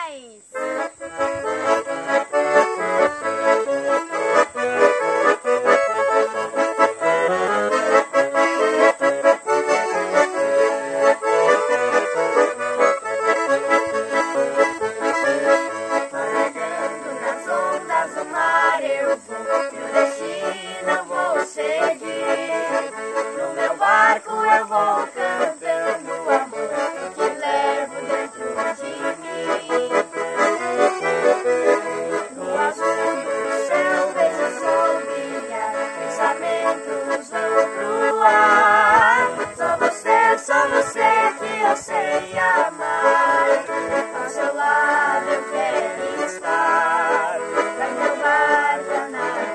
mais! Navegando nas ondas do mar eu vou, meu destino eu vou seguir. No meu barco eu vou cantando o amor que levo dentro de mim. No azul do céu vejo o sol brilhar, pensamentos vão pro ar. Só você que eu sei amar. Ao seu lado eu quero estar, pra meu barco a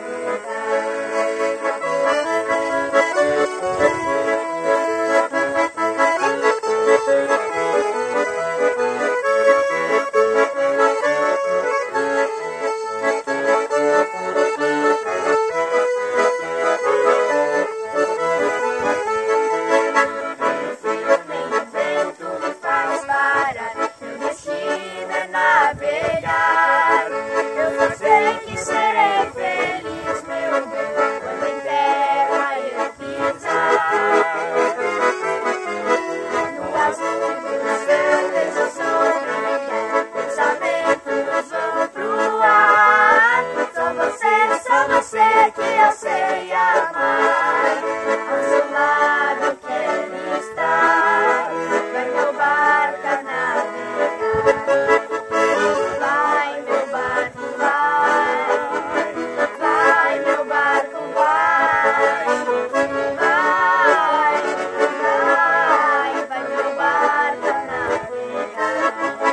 navegar. Eu só sei que serei feliz, meu bem, quando em terra eu pisar. No azul do céu vejo o sol brilhar, pensamentos vão pro ar. Só você que eu sei amar. Ao seu lado eu quero estar, vai meu barco a navegar. Vai meu barco, vai meu barco, vai meu barco a navegar.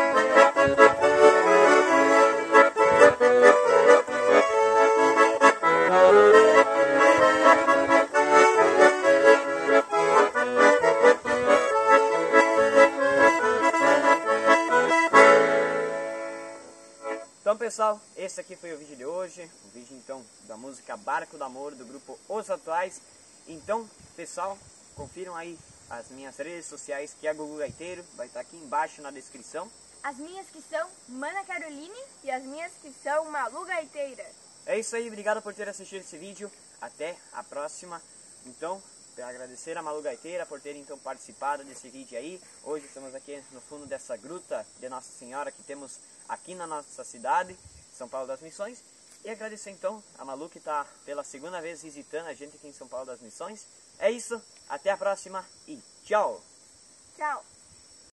Então pessoal, esse aqui foi o vídeo de hoje, o vídeo então da música Barco do Amor do grupo Os Atuais. Então pessoal, confiram aí as minhas redes sociais, que é Gugu Gaiteiro, vai estar aqui embaixo na descrição. As minhas que são Mana Caroline e as minhas que são Malu Gaiteira. É isso aí, obrigado por ter assistido esse vídeo, até a próxima. Então, para agradecer a Malu Gaiteira por ter então participado desse vídeo aí. Hoje estamos aqui no fundo dessa gruta de Nossa Senhora que temos aqui na nossa cidade, São Paulo das Missões. E agradecer então a Malu que está pela segunda vez visitando a gente aqui em São Paulo das Missões. É isso, até a próxima e tchau! Tchau!